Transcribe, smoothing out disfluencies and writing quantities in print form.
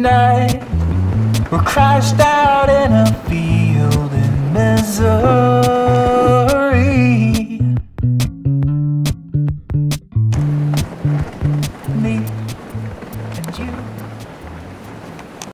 night, we're crashed out in a field in Missouri.